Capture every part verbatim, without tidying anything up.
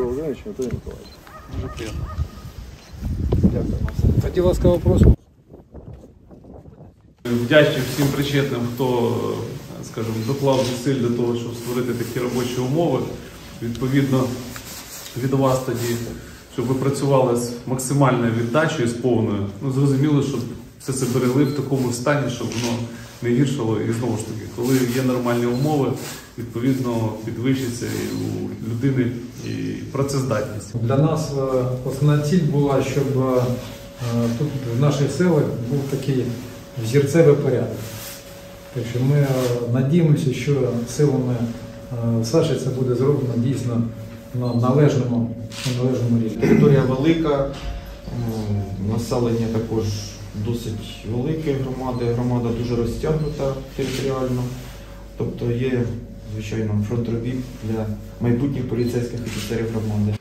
Володимирович, Анатолій Миколаївич. Дуже приємно. Дякую. Тоді ласка вопрос. Вдячний всім причетним, хто, скажімо, доклав зусиль для того, щоб створити такі робочі умови. Відповідно, від вас тоді, щоб ви працювали з максимальною віддачею, з повною. Ну, зрозуміло, щоб все це берегли в такому стані, щоб воно не гіршало. І знову ж таки, коли є нормальні умови, відповідно підвищиться і у людини і працездатність. Для нас основна ціль була, щоб тут в наших селах був такий взірцевий порядок. Так що ми надіємося, що силами Саші це буде зроблено дійсно на належному, на належному рівні. Територія велика, населення також досить велике громади, громада дуже розтягнута територіально, тобто є, звичайно, фронт робіт для майбутніх поліцейських офіцерів громади.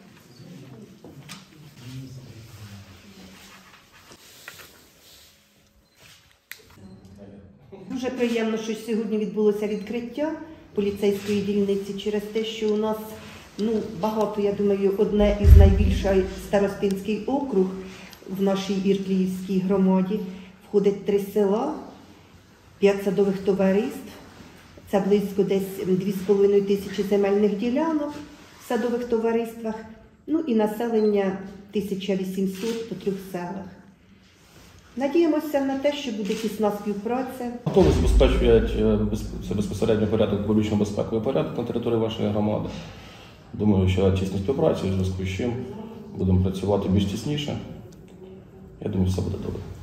Дуже приємно, що сьогодні відбулося відкриття поліцейської дільниці через те, що у нас ну, багато, я думаю, одне із найбільших старостинський округ в нашій Іркліївській громаді. Входить три села, п'ять садових товариств, це близько десь дві з половиною тисячі земельних ділянок в садових товариствах, ну і населення тисяча вісімсот по трьох селах. Надіємося на те, що буде тісна співпраця. Хто забезпечує це безпосередньо порядок, публічно-безпековий порядок на території вашої громади. Думаю, що тісна співпраця, в зв'язку з чим будемо працювати більш тісніше. Я думаю, все буде добре.